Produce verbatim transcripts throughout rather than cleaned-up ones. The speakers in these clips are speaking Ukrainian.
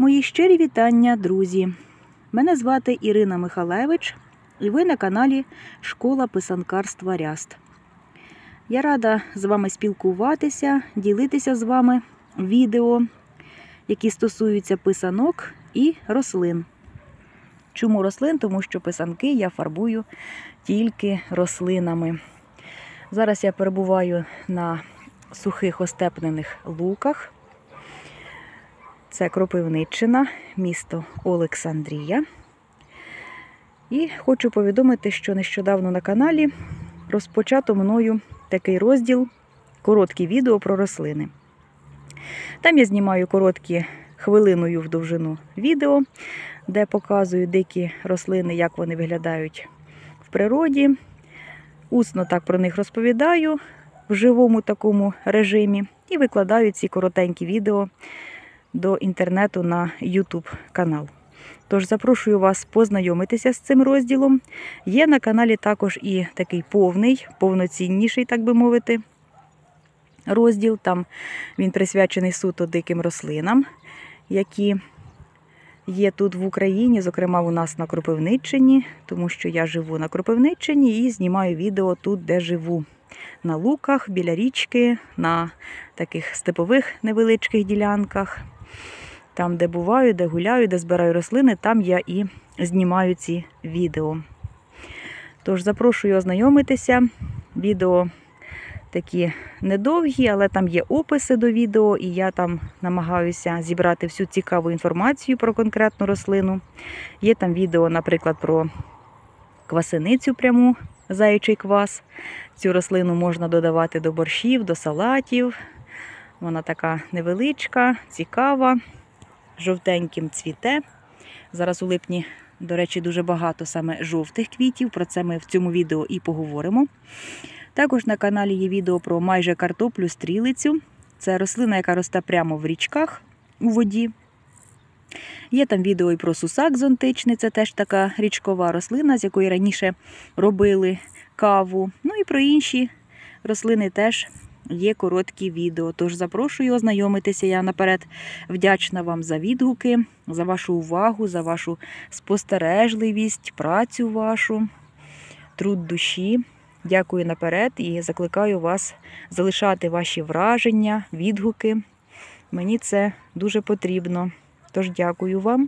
Мої щирі вітання, друзі! Мене звати Ірина Михалевич, і ви на каналі Школа писанкарства Ряст. Я рада з вами спілкуватися, ділитися з вами відео, які стосуються писанок і рослин. Чому рослин? Тому що писанки я фарбую тільки рослинами. Зараз я перебуваю на сухих остепнених луках. Це Кропивниччина, місто Олександрія. І хочу повідомити, що нещодавно на каналі розпочато мною такий розділ «Короткі відео про рослини». Там я знімаю короткі хвилиною в довжину відео, де показую дикі рослини, як вони виглядають в природі. Усно так про них розповідаю в живому такому режимі і викладаю ці коротенькі відео до інтернету на ютуб канал. Тож запрошую вас познайомитися з цим розділом. Є на каналі також і такий повний, повноцінніший, так би мовити, розділ. Там він присвячений суто диким рослинам, які є тут в Україні, зокрема у нас на Кропивниччині, тому що я живу на Кропивниччині і знімаю відео тут, де живу. На луках, біля річки, на таких степових невеличких ділянках. Там, де буваю, де гуляю, де збираю рослини, там я і знімаю ці відео. Тож запрошую ознайомитися. Відео такі недовгі, але там є описи до відео, і я там намагаюся зібрати всю цікаву інформацію про конкретну рослину. Є там відео, наприклад, про квасеницю пряму, заячий квас. Цю рослину можна додавати до борщів, до салатів. Вона така невеличка, цікава, жовтеньким цвіте. Зараз у липні, до речі, дуже багато саме жовтих квітів. Про це ми в цьому відео і поговоримо. Також на каналі є відео про майже картоплю стрілицю. Це рослина, яка росте прямо в річках у воді. Є там відео і про сусак зонтичний, це теж така річкова рослина, з якої раніше робили каву. Ну і про інші рослини теж є короткі відео. Тож запрошую ознайомитися. Я наперед вдячна вам за відгуки, за вашу увагу, за вашу спостережливість, працю вашу, труд душі. Дякую наперед і закликаю вас залишати ваші враження, відгуки. Мені це дуже потрібно. Тож дякую вам.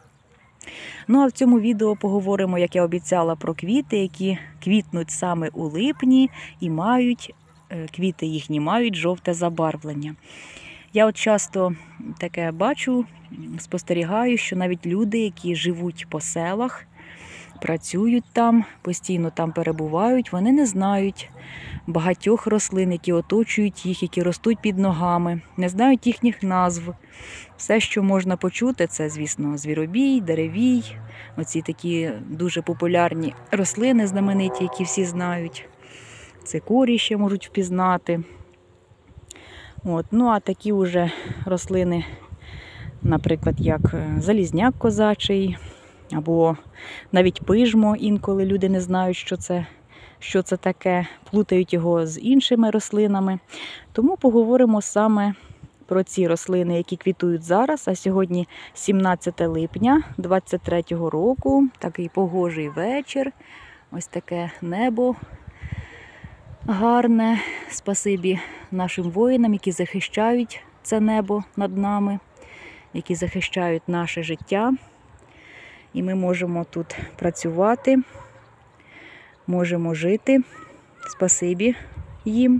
Ну а в цьому відео поговоримо, як я обіцяла, про квіти, які квітнуть саме у липні і мають, квіти їхні мають жовте забарвлення. Я от часто таке бачу, спостерігаю, що навіть люди, які живуть по селах, працюють там, постійно там перебувають, вони не знають багатьох рослин, які оточують їх, які ростуть під ногами, не знають їхніх назв. Все, що можна почути, це, звісно, звіробій, деревій, оці такі дуже популярні рослини знамениті, які всі знають. Цикорій ще можуть впізнати. От. Ну, а такі вже рослини, наприклад, як залізняк козачий, або навіть пижмо, інколи люди не знають, що це, що це таке, плутають його з іншими рослинами. Тому поговоримо саме про ці рослини, які квітують зараз. А сьогодні сімнадцяте липня двадцять третього року, такий погожий вечір, ось таке небо гарне. Спасибі нашим воїнам, які захищають це небо над нами, які захищають наше життя. І ми можемо тут працювати, можемо жити. Спасибі їм.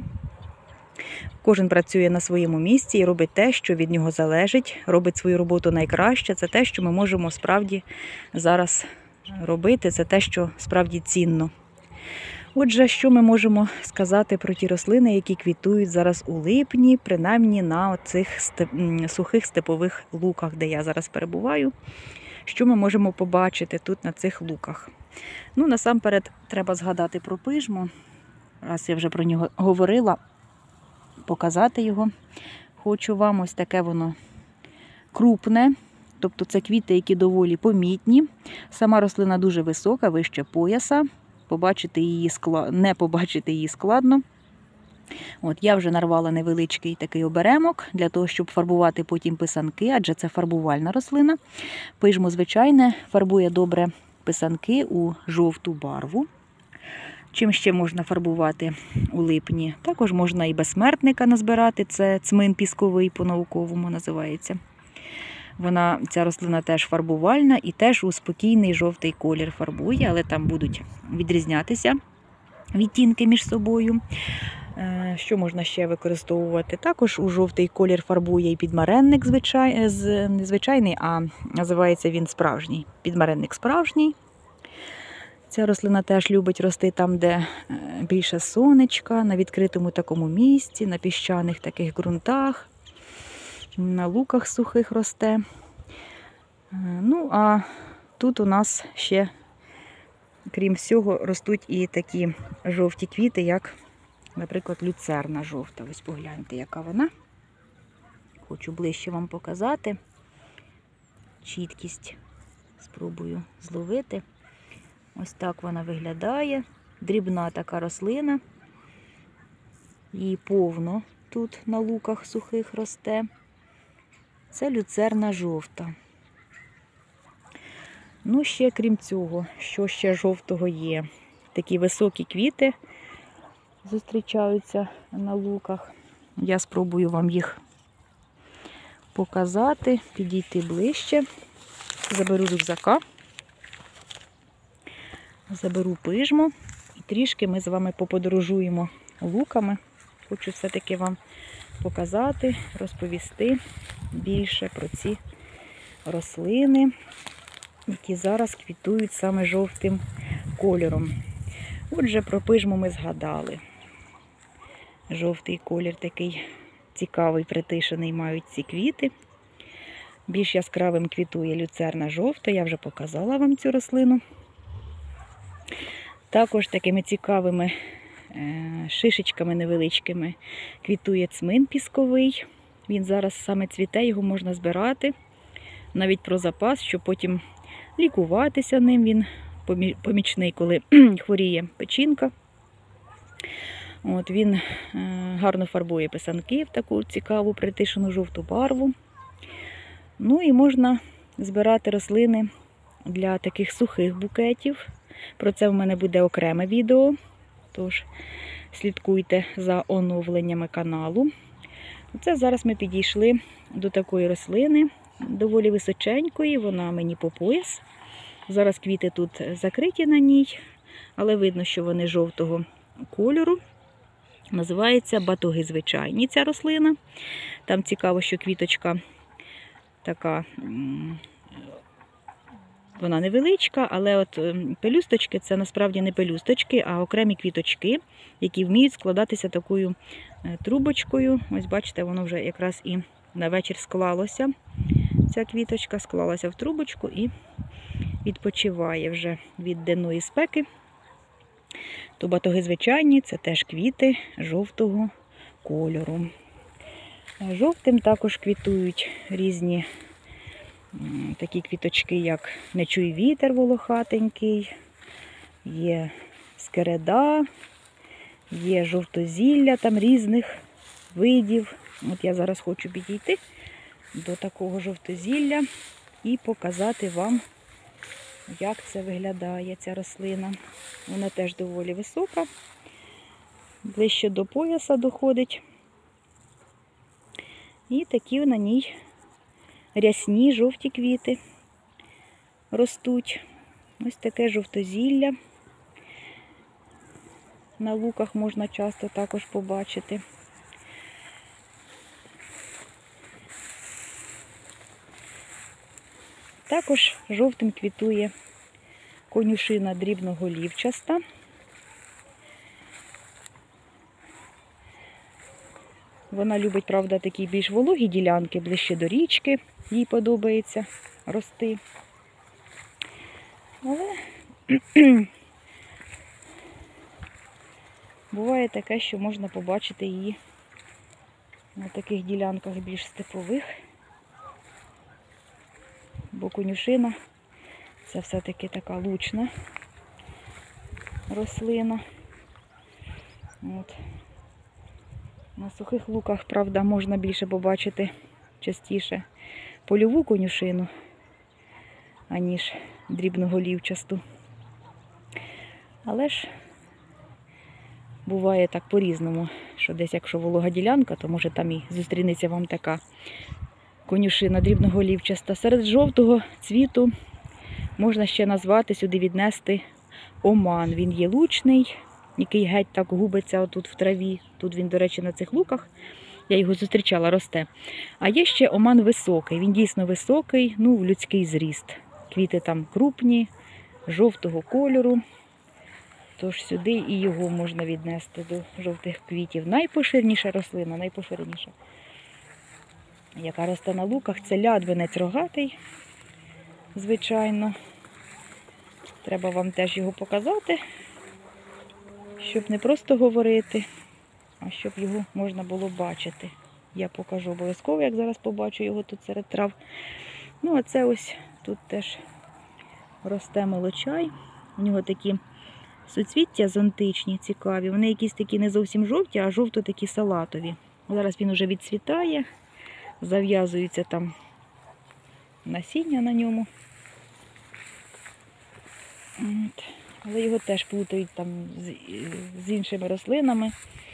Кожен працює на своєму місці і робить те, що від нього залежить, робить свою роботу найкраще. Це те, що ми можемо справді зараз робити, це те, що справді цінно. Отже, що ми можемо сказати про ті рослини, які квітують зараз у липні, принаймні на цих степ... сухих степових луках, де я зараз перебуваю. Що ми можемо побачити тут на цих луках? Ну, насамперед, треба згадати про пижмо. Раз я вже про нього говорила, показати його. Хочу вам, ось таке воно крупне. Тобто це квіти, які доволі помітні. Сама рослина дуже висока, вище пояса. Побачити її скла... Не побачити її складно. От, я вже нарвала невеличкий такий оберемок, для того, щоб фарбувати потім писанки, адже це фарбувальна рослина. Пижмо звичайне фарбує добре писанки у жовту барву. Чим ще можна фарбувати у липні? Також можна і безсмертника назбирати, це цмин пісковий по-науковому називається. Вона, ця рослина теж фарбувальна і теж у спокійний жовтий колір фарбує, але там будуть відрізнятися відтінки між собою. Що можна ще використовувати? Також у жовтий колір фарбує і підмаренник звичай... не звичайний, а називається він справжній. Підмаренник справжній. Ця рослина теж любить рости там, де більше сонечка, на відкритому такому місці, на піщаних таких ґрунтах, на луках сухих росте. Ну, а тут у нас ще, крім всього, ростуть і такі жовті квіти, як, наприклад, люцерна жовта. Ось погляньте, яка вона. Хочу ближче вам показати. Чіткість спробую зловити. Ось так вона виглядає. Дрібна така рослина. Її повно тут на луках сухих росте. Це люцерна жовта. Ну, ще крім цього, що ще жовтого є? Такі високі квіти зустрічаються на луках. Я спробую вам їх показати, підійти ближче. Заберу рюкзака, заберу пижмо і трішки ми з вами поподорожуємо луками. Хочу все-таки вам показати, розповісти більше про ці рослини, які зараз квітують саме жовтим кольором. Отже, про пижму ми згадали. Жовтий колір такий цікавий, притишений мають ці квіти. Більш яскравим квітує люцерна жовта, я вже показала вам цю рослину. Також такими цікавими шишечками невеличкими квітує цмин пісковий. Він зараз саме цвіте, його можна збирати, навіть про запас, щоб потім лікуватися ним. Він помічний, коли хворіє печінка. От, він гарно фарбує писанки в таку цікаву притишену жовту барву. Ну і можна збирати рослини для таких сухих букетів. Про це в мене буде окреме відео, тож слідкуйте за оновленнями каналу. Це зараз ми підійшли до такої рослини, доволі височенької, вона мені по пояс. Зараз квіти тут закриті на ній, але видно, що вони жовтого кольору. Називається батоги звичайні ця рослина. Там цікаво, що квіточка така, вона невеличка, але от пелюсточки це насправді не пелюсточки, а окремі квіточки, які вміють складатися такою трубочкою. Ось бачите, воно вже якраз і на вечір склалося. Ця квіточка склалася в трубочку і відпочиває вже від денної спеки. То батоги звичайні, це теж квіти жовтого кольору. Жовтим також квітують різні такі квіточки, як не чуй вітер волохатенький, є скереда, є жовтозілля там різних видів. От я зараз хочу підійти до такого жовтозілля і показати вам, як це виглядає ця рослина. Вона теж доволі висока, ближче до пояса доходить. І такі на ній рясні жовті квіти ростуть. Ось таке жовтозілля. На луках можна часто також побачити. Також жовтим квітує конюшина дрібноголівчаста. Вона любить, правда, такі більш вологі ділянки, ближче до річки, їй подобається рости. Але буває таке, що можна побачити її на таких ділянках більш степових. Бо конюшина – це все-таки така лучна рослина. От. На сухих луках, правда, можна більше побачити частіше польову конюшину, аніж дрібноголівчасту. Але ж буває так по-різному, що десь якщо волога ділянка, то може там і зустрінеться вам така конюшина дрібноголівчаста. Серед жовтого цвіту можна ще назвати, сюди віднести оман. Він є лучний, який геть так губиться отут в траві. Тут він, до речі, на цих луках. Я його зустрічала, росте. А є ще оман високий. Він дійсно високий, ну, в людський зріст. Квіти там крупні, жовтого кольору. Тож сюди і його можна віднести до жовтих квітів. Найпоширніша рослина, найпоширніша, яка росте на луках, це лядвинець рогатий, звичайно. Треба вам теж його показати, щоб не просто говорити, а щоб його можна було бачити. Я покажу обов'язково, як зараз побачу його тут серед трав. Ну, а це ось тут теж росте молочай. У нього такі суцвіття зонтичні, цікаві. Вони якісь такі не зовсім жовті, а жовто такі салатові. Зараз він уже відцвітає, зав'язується там насіння на ньому. От. Але його теж плутають там з, з іншими рослинами.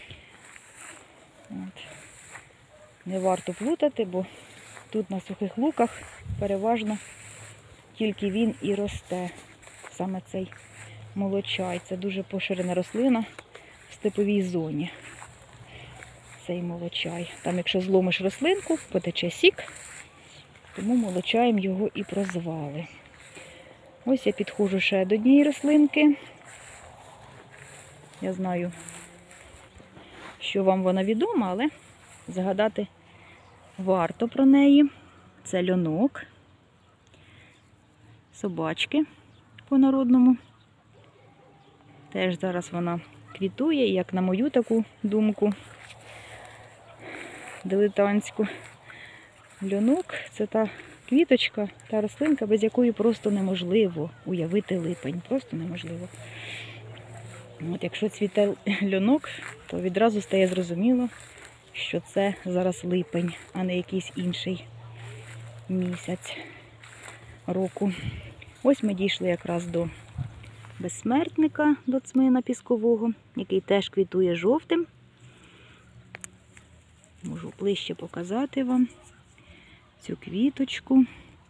От. Не варто плутати, бо тут на сухих луках переважно тільки він і росте. Саме цей молочай. Це дуже поширена рослина в степовій зоні. Цей молочай. Там, якщо зломиш рослинку, потече сік, тому молочаєм його і прозвали. Ось я підходжу ще до однієї рослинки. Я знаю, що вам вона відома, але згадати варто про неї. Це льонок, собачки по-народному. Теж зараз вона квітує, як на мою таку думку, дилетантську. Льонок – це та квіточка, та рослинка, без якої просто неможливо уявити липень. Просто неможливо. От якщо цвіте льонок, то відразу стає зрозуміло, що це зараз липень, а не якийсь інший місяць року. Ось ми дійшли якраз до безсмертника, до цмина піскового, який теж квітує жовтим. Можу ближче показати вам цю квіточку.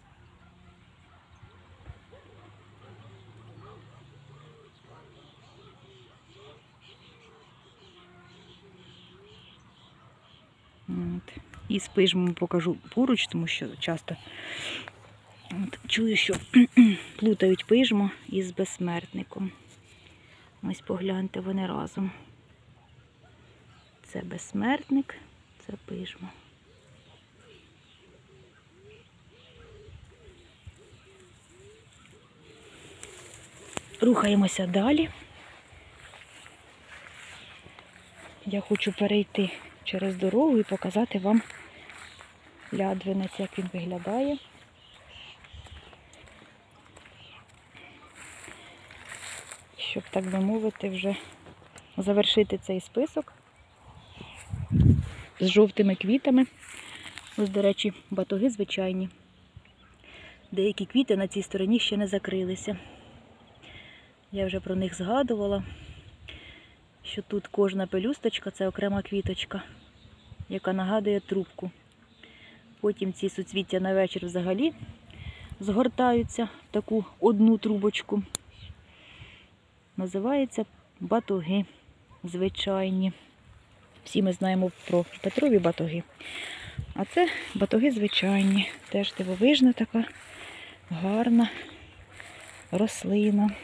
От. І з пижмом покажу поруч, тому що часто от, чую, що плутають пижмо із безсмертником. Ось погляньте, вони разом. Це безсмертник, це пижмо. Рухаємося далі. Я хочу перейти через дорогу і показати вам лядвинець, як він виглядає. Щоб, так би мовити, вже завершити цей список з жовтими квітами. Ось, до речі, батоги звичайні. Деякі квіти на цій стороні ще не закрилися. Я вже про них згадувала, що тут кожна пелюсточка – це окрема квіточка, яка нагадує трубку. Потім ці суцвіття на вечір взагалі згортаються в таку одну трубочку. Називаються батоги звичайні. Всі ми знаємо про Петрові батоги. А це батоги звичайні. Теж дивовижна така гарна рослина.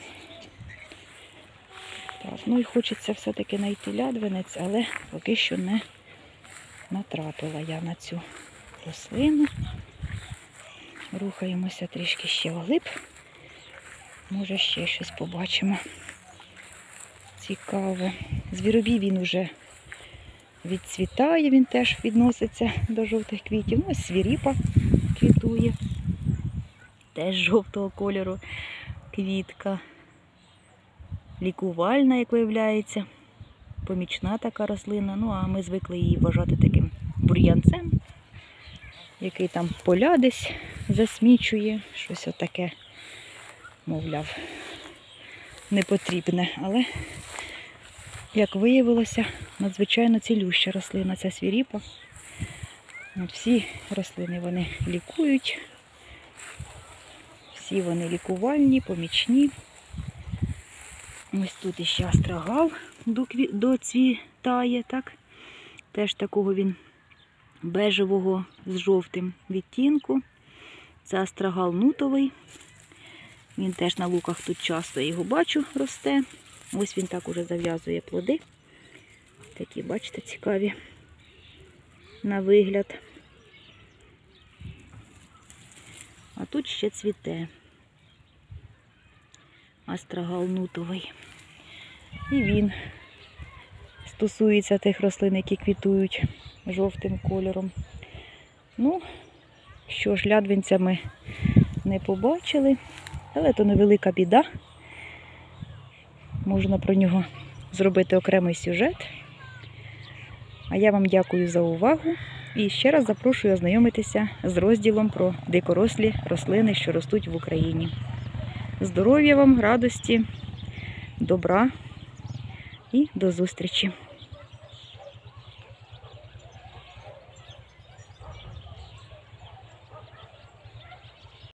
Так, ну і хочеться все-таки знайти лядвинець, але поки що не натрапила я на цю рослину. Рухаємося трішки ще вглиб. Може ще щось побачимо. Цікаве. Звіробій він вже відцвітає, він теж відноситься до жовтих квітів. Ну, ось свіріпа квітує. Теж жовтого кольору квітка. Лікувальна, як виявляється. помічна така рослина. Ну, а ми звикли її вважати таким бур'янцем, який там поля десь засмічує, щось отаке, мовляв, непотрібне. Але, як виявилося, надзвичайно цілюща рослина, ця свіріпа. От всі рослини вони лікують, всі вони лікувальні, помічні. Ось тут іще астрагал доцвітає, так? Теж такого він бежевого з жовтим відтінку. Це астрагал нутовий. Він теж на луках тут часто, я його бачу, росте. Ось він так уже зав'язує плоди. Такі, бачите, цікаві на вигляд. А тут ще цвіте астрагал нутовий. І він стосується тих рослин, які квітують жовтим кольором. Ну, що ж, лядвинця ми не побачили, але то невелика біда. Можна про нього зробити окремий сюжет. А я вам дякую за увагу і ще раз запрошую ознайомитися з розділом про дикорослі рослини, що ростуть в Україні. Здоров'я вам, радості, добра і до зустрічі!